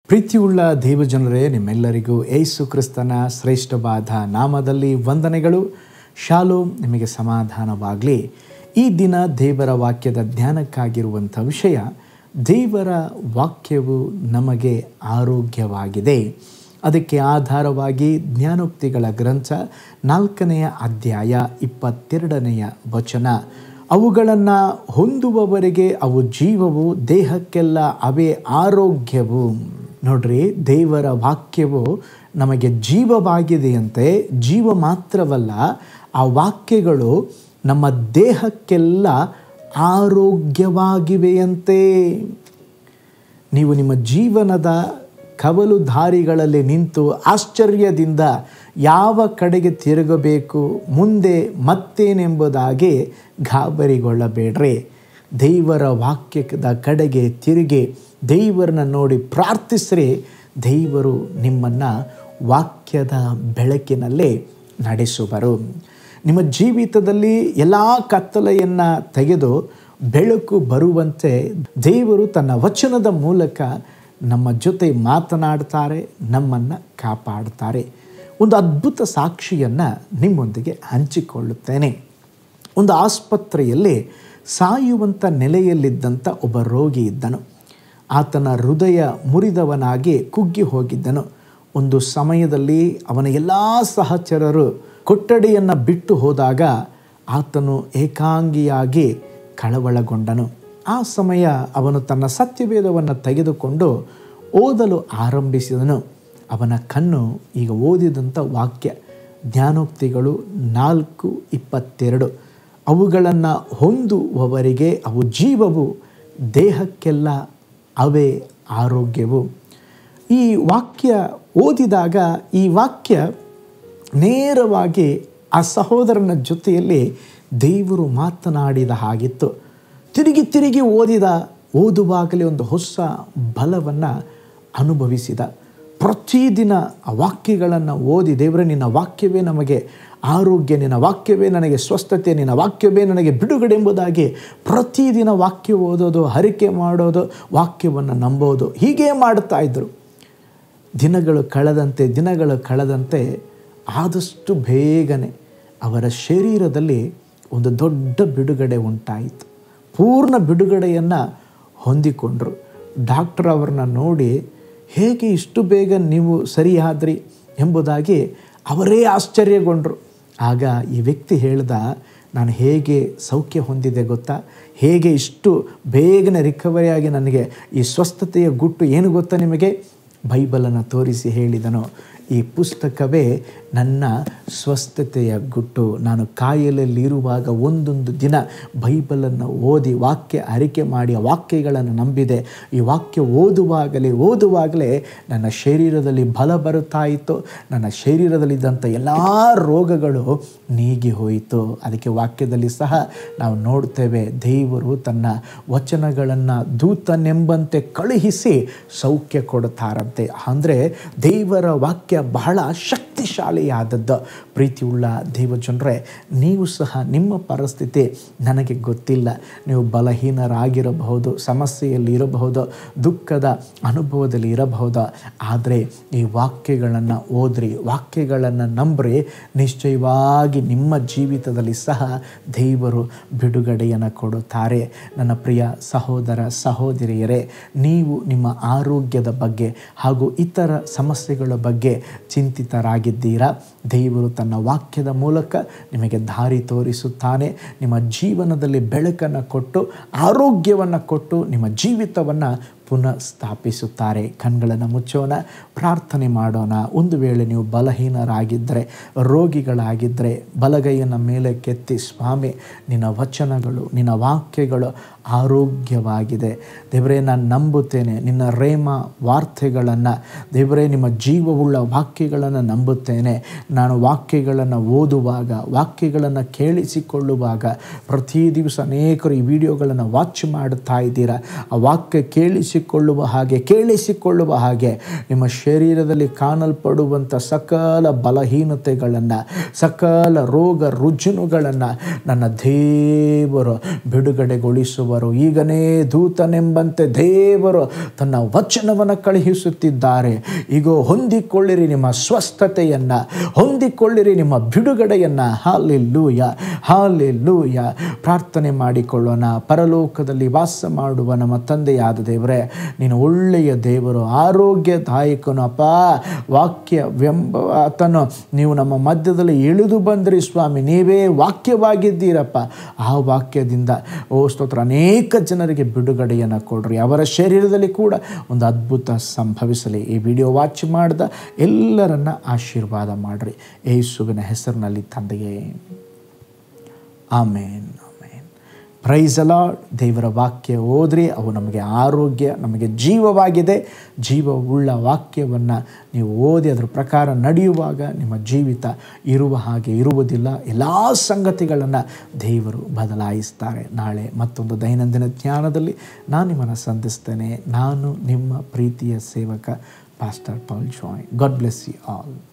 ಪ್ರೀತಿಯುಳ್ಳ ದೇವಜನರೇ, ನಿಮ್ಮೆಲ್ಲರಿಗೂ ಯೇಸು ಕ್ರಿಸ್ತನ ಶ್ರೇಷ್ಠವಾದ ನಾಮದಲ್ಲಿ ವಂದನೆಗಳು. ಶಾಲೋಮ್, ನಿಮಗೆ ಸಮಾಧಾನವಾಗಲಿ. ಈ ದಿನ ದೇವರ ವಾಕ್ಯದ ಧ್ಯಾನಕ್ಕಾಗಿರುವಂಥ ವಿಷಯ, ದೇವರ ವಾಕ್ಯವು ನಮಗೆ ಆರೋಗ್ಯವಾಗಿದೆ. ಅದಕ್ಕೆ ಆಧಾರವಾಗಿ ಜ್ಞಾನೋಕ್ತಿಗಳ ಗ್ರಂಥ 4ನೇ ಅಧ್ಯಾಯ 22ನೇ ವಚನ, ಅವುಗಳನ್ನು ಹೊಂದುವವರೆಗೆ ಅವು ಜೀವವು, ದೇಹಕ್ಕೆಲ್ಲ ಅವೇ ಆರೋಗ್ಯವು. ನೋಡ್ರಿ, ದೇವರ ವಾಕ್ಯವು ನಮಗೆ ಜೀವವಾಗಿದೆಯಂತೆ. ಜೀವ ಮಾತ್ರವಲ್ಲ, ಆ ವಾಕ್ಯಗಳು ನಮ್ಮ ದೇಹಕ್ಕೆಲ್ಲ ಆರೋಗ್ಯವಾಗಿವೆಯಂತೆ. ನೀವು ನಿಮ್ಮ ಜೀವನದ ಕವಲು ದಾರಿಗಳಲ್ಲಿ ನಿಂತು ಆಶ್ಚರ್ಯದಿಂದ ಯಾವ ಕಡೆಗೆ ತಿರುಗಬೇಕು, ಮುಂದೆ ಮತ್ತೇನೆಂಬುದಾಗಿ ಗಾಬರಿಗೊಳ್ಳಬೇಡ್ರಿ. ದೇವರ ವಾಕ್ಯದ ಕಡೆಗೆ ತಿರುಗಿ ದೇವರನ್ನ ನೋಡಿ ಪ್ರಾರ್ಥಿಸ್ರಿ. ದೇವರು ನಿಮ್ಮನ್ನು ವಾಕ್ಯದ ಬೆಳಕಿನಲ್ಲೇ ನಡೆಸುವರು. ನಿಮ್ಮ ಜೀವಿತದಲ್ಲಿ ಎಲ್ಲ ಕತ್ತಲೆಯನ್ನು ತೆಗೆದು ಬೆಳಕು ಬರುವಂತೆ ದೇವರು ತನ್ನ ವಚನದ ಮೂಲಕ ನಮ್ಮ ಜೊತೆ ಮಾತನಾಡ್ತಾರೆ, ನಮ್ಮನ್ನು ಕಾಪಾಡ್ತಾರೆ. ಒಂದು ಅದ್ಭುತ ಸಾಕ್ಷಿಯನ್ನು ನಿಮ್ಮೊಂದಿಗೆ ಹಂಚಿಕೊಳ್ಳುತ್ತೇನೆ. ಒಂದು ಆಸ್ಪತ್ರೆಯಲ್ಲಿ ಸಾಯುವಂಥ ನೆಲೆಯಲ್ಲಿದ್ದಂಥ ಒಬ್ಬ ರೋಗಿ ಇದ್ದನು. ಆತನ ಹೃದಯ ಮುರಿದವನಾಗಿ ಕುಗ್ಗಿ ಹೋಗಿದ್ದನು. ಒಂದು ಸಮಯದಲ್ಲಿ ಅವನ ಎಲ್ಲ ಸಹಚರರು ಕೊಠಡಿಯನ್ನು ಬಿಟ್ಟು ಹೋದಾಗ ಆತನು ಏಕಾಂಗಿಯಾಗಿ ಕಳವಳಗೊಂಡನು. ಆ ಸಮಯ ಅವನು ತನ್ನ ಸತ್ಯವೇದವನ್ನು ತೆಗೆದುಕೊಂಡು ಓದಲು ಆರಂಭಿಸಿದನು. ಅವನ ಕಣ್ಣು ಈಗ ಓದಿದಂಥ ವಾಕ್ಯ ಜ್ಞಾನೋಕ್ತಿಗಳು 4:22, ಅವುಗಳನ್ನು ಹೊಂದುವವರಿಗೆ ಅವು ಜೀವವು, ದೇಹಕ್ಕೆಲ್ಲ ಅವೇ ಆರೋಗ್ಯವು. ಈ ವಾಕ್ಯ ಓದಿದಾಗ ಈ ವಾಕ್ಯ ನೇರವಾಗಿ ಆ ಸಹೋದರನ ಜೊತೆಯಲ್ಲಿ ದೇವರು ಮಾತನಾಡಿದ ಹಾಗಿತ್ತು. ತಿರುಗಿ ಓದುವಾಗಲೇ ಒಂದು ಹೊಸ ಬಲವನ್ನು ಅನುಭವಿಸಿದ. ಪ್ರತಿದಿನ ಆ ವಾಕ್ಯಗಳನ್ನು ಓದಿ, ದೇವರೇ ನಿನ್ನ ವಾಕ್ಯವೇ ನಮಗೆ ಆರೋಗ್ಯ, ನಿನ್ನ ವಾಕ್ಯವೇ ನನಗೆ ಸ್ವಸ್ಥತೆ, ನಿನ್ನ ವಾಕ್ಯವೇ ನನಗೆ ಬಿಡುಗಡೆ ಎಂಬುದಾಗಿ ಪ್ರತಿದಿನ ವಾಕ್ಯ ಓದೋದು, ಹರಿಕೆ ಮಾಡೋದು, ವಾಕ್ಯವನ್ನು ನಂಬೋದು, ಹೀಗೇ ಮಾಡ್ತಾ ಇದ್ದರು. ದಿನಗಳು ಕಳೆದಂತೆ ಆದಷ್ಟು ಬೇಗನೆ ಅವರ ಶರೀರದಲ್ಲಿ ಒಂದು ದೊಡ್ಡ ಬಿಡುಗಡೆ ಉಂಟಾಯಿತು. ಪೂರ್ಣ ಬಿಡುಗಡೆಯನ್ನು ಹೊಂದಿಕೊಂಡ್ರು. ಡಾಕ್ಟರ್ ಅವರನ್ನ ನೋಡಿ, ಹೇಗೆ ಇಷ್ಟು ಬೇಗ ನೀವು ಸರಿಯಾದ್ರಿ ಎಂಬುದಾಗಿ ಅವರೇ ಆಶ್ಚರ್ಯಗೊಂಡರು. ಆಗ ಈ ವ್ಯಕ್ತಿ ಹೇಳ್ದ, ನಾನು ಹೇಗೆ ಸೌಖ್ಯ ಹೊಂದಿದೆ ಗೊತ್ತಾ, ಹೇಗೆ ಇಷ್ಟು ಬೇಗನೆ ರಿಕವರಿಯಾಗಿ ನನಗೆ ಈ ಸ್ವಸ್ಥತೆಯ ಗುಟ್ಟು ಏನು ಗೊತ್ತಾ ನಿಮಗೆ? ಬೈಬಲನ್ನು ತೋರಿಸಿ ಹೇಳಿದನು, ಈ ಪುಸ್ತಕವೇ ನನ್ನ ಸ್ವಸ್ಥತೆಯ ಗುಟ್ಟು. ನಾನು ಕಾಯಿಲೆಯಲ್ಲಿರುವಾಗ ಒಂದೊಂದು ದಿನ ಬೈಬಲನ್ನು ಓದಿ ವಾಕ್ಯ ಅರಿಕೆ ಮಾಡಿ ಆ ವಾಕ್ಯಗಳನ್ನು ನಂಬಿದೆ. ಈ ವಾಕ್ಯ ಓದುವಾಗಲೇ ನನ್ನ ಶರೀರದಲ್ಲಿ ಬಲ ಬರುತ್ತಾ ಇತ್ತು. ನನ್ನ ಶರೀರದಲ್ಲಿದ್ದಂಥ ಎಲ್ಲ ರೋಗಗಳು ನೀಗಿ ಹೋಯಿತು. ಅದಕ್ಕೆ ವಾಕ್ಯದಲ್ಲಿ ಸಹ ನಾವು ನೋಡ್ತೇವೆ, ದೇವರು ತನ್ನ ವಚನಗಳನ್ನು ದೂತನೆಂಬಂತೆ ಕಳುಹಿಸಿ ಸೌಖ್ಯ ಕೊಡುತ್ತಾರಂತೆ. ಅಂದರೆ ದೇವರ ವಾಕ್ಯ ಬಹಳ ಶಕ್ತಿಶಾಲಿಯಾದದ್ದು. ಪ್ರೀತಿಯುಳ್ಳ ದೇವಜನರೇ, ನೀವು ಸಹ ನಿಮ್ಮ ಪರಿಸ್ಥಿತಿ ನನಗೆ ಗೊತ್ತಿಲ್ಲ. ನೀವು ಬಲಹೀನರಾಗಿರಬಹುದು, ಸಮಸ್ಯೆಯಲ್ಲಿ ಇರಬಹುದು, ದುಃಖದ ಅನುಭವದಲ್ಲಿ ಇರಬಹುದು. ಆದರೆ ಈ ವಾಕ್ಯಗಳನ್ನು ಓದ್ರಿ, ವಾಕ್ಯಗಳನ್ನು ನಂಬ್ರಿ. ನಿಶ್ಚಯವಾಗಿ ನಿಮ್ಮ ಜೀವಿತದಲ್ಲಿ ಸಹ ದೇವರು ಬಿಡುಗಡೆಯನ್ನು ಕೊಡುತ್ತಾರೆ. ನನ್ನ ಪ್ರಿಯ ಸಹೋದರ ಸಹೋದರಿಯರೇ, ನೀವು ನಿಮ್ಮ ಆರೋಗ್ಯದ ಬಗ್ಗೆ ಹಾಗೂ ಇತರ ಸಮಸ್ಯೆಗಳ ಬಗ್ಗೆ ಚಿಂತಿತರಾಗಿದ್ದೀರಾ? ದೇವರು ತನ್ನ ವಾಕ್ಯದ ಮೂಲಕ ನಿಮಗೆ ದಾರಿ ತೋರಿಸುತ್ತಾನೆ. ನಿಮ್ಮ ಜೀವನದಲ್ಲಿ ಬೆಳಕನ್ನು ಕೊಟ್ಟು, ಆರೋಗ್ಯವನ್ನು ಕೊಟ್ಟು, ನಿಮ್ಮ ಜೀವಿತವನ್ನು ಪುನಃ ಸ್ಥಾಪಿಸುತ್ತಾರೆ. ಕಣ್ಗಳನ್ನು ಮುಚ್ಚೋಣ, ಪ್ರಾರ್ಥನೆ ಮಾಡೋಣ. ಒಂದು ವೇಳೆ ನೀವು ಬಲಹೀನರಾಗಿದ್ದರೆ, ರೋಗಿಗಳಾಗಿದ್ದರೆ ಬಲಗೈಯನ್ನು ಮೇಲೆ ಕೆತ್ತಿ, ಸ್ವಾಮಿ ನಿನ್ನ ವಚನಗಳು, ನಿನ್ನ ವಾಕ್ಯಗಳು ಆರೋಗ್ಯವಾಗಿದೆ. ದೇವರೇ, ನಾನು ನಂಬುತ್ತೇನೆ ನಿನ್ನ ರೇಮ ವಾರ್ತೆಗಳನ್ನು. ದೇವರೇ, ನಿಮ್ಮ ಜೀವವುಳ್ಳ ವಾಕ್ಯಗಳನ್ನು ನಂಬುತ್ತೇನೆ. ನಾನು ವಾಕ್ಯಗಳನ್ನು ಓದುವಾಗ, ವಾಕ್ಯಗಳನ್ನು ಕೇಳಿಸಿಕೊಳ್ಳುವಾಗ, ಪ್ರತಿ ದಿವಸ ಅನೇಕರು ಈ ವಿಡಿಯೋಗಳನ್ನು ವಾಚ್ ಮಾಡುತ್ತಾ ಇದ್ದೀರಾ. ಆ ವಾಕ್ಯ ಕೇಳಿಸಿ ಕಾಣಿಸಿಕೊಳ್ಳುವ ಹಾಗೆ, ಕೇಳಿಸಿಕೊಳ್ಳುವ ಹಾಗೆ ನಿಮ್ಮ ಶರೀರದಲ್ಲಿ ಕಾಣಲ್ಪಡುವಂಥ ಸಕಲ ಬಲಹೀನತೆಗಳನ್ನು, ಸಕಲ ರೋಗ ರುಜಿನಗಳನ್ನು ನನ್ನ ದೇವರು ಬಿಡುಗಡೆಗೊಳಿಸುವರು. ಈಗನೇ ದೂತನೆಂಬಂತೆ ದೇವರು ತನ್ನ ವಚನವನ್ನು ಕಳುಹಿಸುತ್ತಿದ್ದಾರೆ. ಈಗ ಹೊಂದಿಕೊಳ್ಳಿರಿ ನಿಮ್ಮ ಸ್ವಸ್ಥತೆಯನ್ನು, ಹೊಂದಿಕೊಳ್ಳಿರಿ ನಿಮ್ಮ ಬಿಡುಗಡೆಯನ್ನು. Hallelujah, hallelujah. ಪ್ರಾರ್ಥನೆ ಮಾಡಿಕೊಳ್ಳೋಣ. ಪರಲೋಕದಲ್ಲಿ ವಾಸ ಮಾಡುವ ನಮ್ಮ ತಂದೆಯಾದ ದೇವರೇ, ನೀನು ಒಳ್ಳೆಯ ದೇವರು, ಆರೋಗ್ಯದಾಯಕನು ಅಪ್ಪ. ವಾಕ್ಯವೆಂಬ ಆತನು ನೀವು ನಮ್ಮ ಮಧ್ಯದಲ್ಲಿ ಇಳಿದು ಬಂದಿರಿ ಸ್ವಾಮಿ. ನೀವೇ ವಾಕ್ಯವಾಗಿದ್ದೀರಪ್ಪ. ಆ ವಾಕ್ಯದಿಂದ ಸ್ತೋತ್ರ ಅನೇಕ ಜನರಿಗೆ ಬಿಡುಗಡೆಯನ್ನು ಕೊಡ್ರಿ. ಅವರ ಶರೀರದಲ್ಲಿ ಕೂಡ ಒಂದು ಅದ್ಭುತ ಸಂಭವಿಸಲಿ. ಈ ವಿಡಿಯೋ ವಾಚ್ ಮಾಡಿದ ಎಲ್ಲರನ್ನ ಆಶೀರ್ವಾದ ಮಾಡಿರಿ ಯೇಸುವಿನ ಹೆಸರಿನಲ್ಲಿ ತಂದೆಯೇ, amen, amen. Praise the Lord. ದೇವರ ವಾಕ್ಯ ಓದ್ರಿ, ಅವು ನಮಗೆ ಆರೋಗ್ಯ, ನಮಗೆ ಜೀವವಾಗಿದೆ. ಜೀವವುಳ್ಳ ವಾಕ್ಯವನ್ನು ನೀವು ಓದಿ ಅದರ ಪ್ರಕಾರ ನಡೆಯುವಾಗ ನಿಮ್ಮ ಜೀವಿತ ಇರುವ ಹಾಗೆ ಇರುವುದಿಲ್ಲ. ಎಲ್ಲ ಸಂಗತಿಗಳನ್ನು ದೇವರು ಬದಲಾಯಿಸ್ತಾರೆ. ನಾಳೆ ಮತ್ತೊಂದು ದೈನಂದಿನ ಜ್ಞಾನದಲ್ಲಿ ನಾನು ನಿಮ್ಮನ್ನು ಸಂಧಿಸ್ತೇನೆ. ನಾನು ನಿಮ್ಮ ಪ್ರೀತಿಯ ಸೇವಕ pastor Paul Joy. God bless you all.